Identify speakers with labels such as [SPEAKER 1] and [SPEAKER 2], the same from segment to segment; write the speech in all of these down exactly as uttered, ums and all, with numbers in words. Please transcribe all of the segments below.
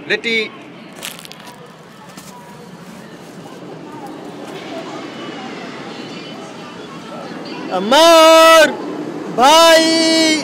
[SPEAKER 1] लेटी अमर भाई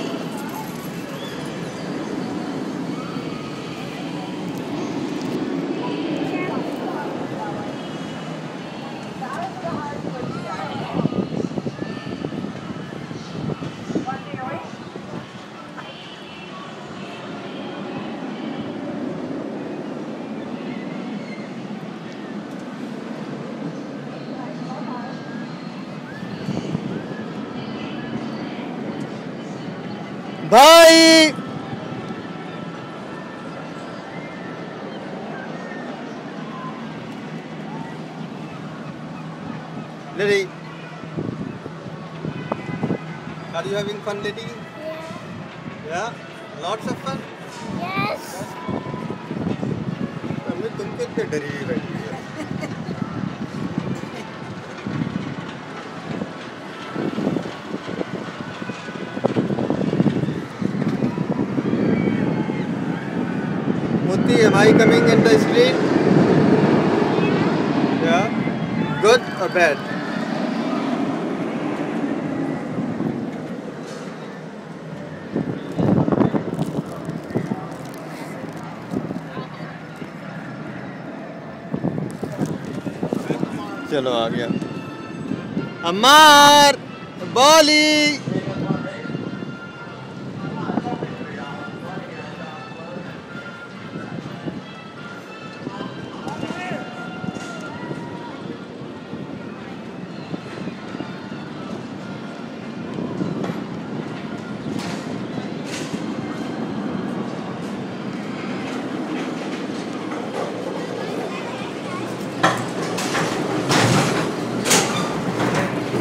[SPEAKER 1] भाई Lily, are you having fun, Lily?
[SPEAKER 2] Yeah.
[SPEAKER 1] Yeah, lots of fun.
[SPEAKER 2] Yes.
[SPEAKER 1] Mummy तुम कितने डरी हुई बैठी हो? Mutti, am I coming in the screen? Yeah. Good or bad? चलो आ गया अम्मार बॉली